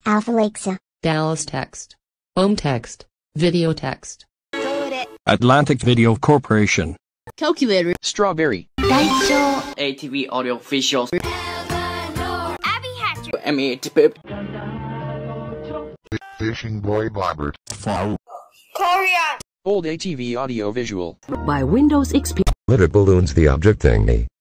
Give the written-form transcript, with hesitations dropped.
Alpha Alexa. Dallas Text. Home Text. Video Text. Atlantic Video Corporation. Calculator. Strawberry. ATV Audio Officials. Abby Hatcher. MEAT. Fishing Boy Bobbert. Korea. Old ATV Audio Visual. By Windows XP. Litter balloons the object thingy.